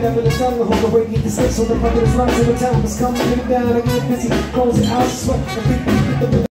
never the tongue, I hold the way, get the space on the bucket, as long as the time is coming, get it down, I get busy, close it out, sweat, I think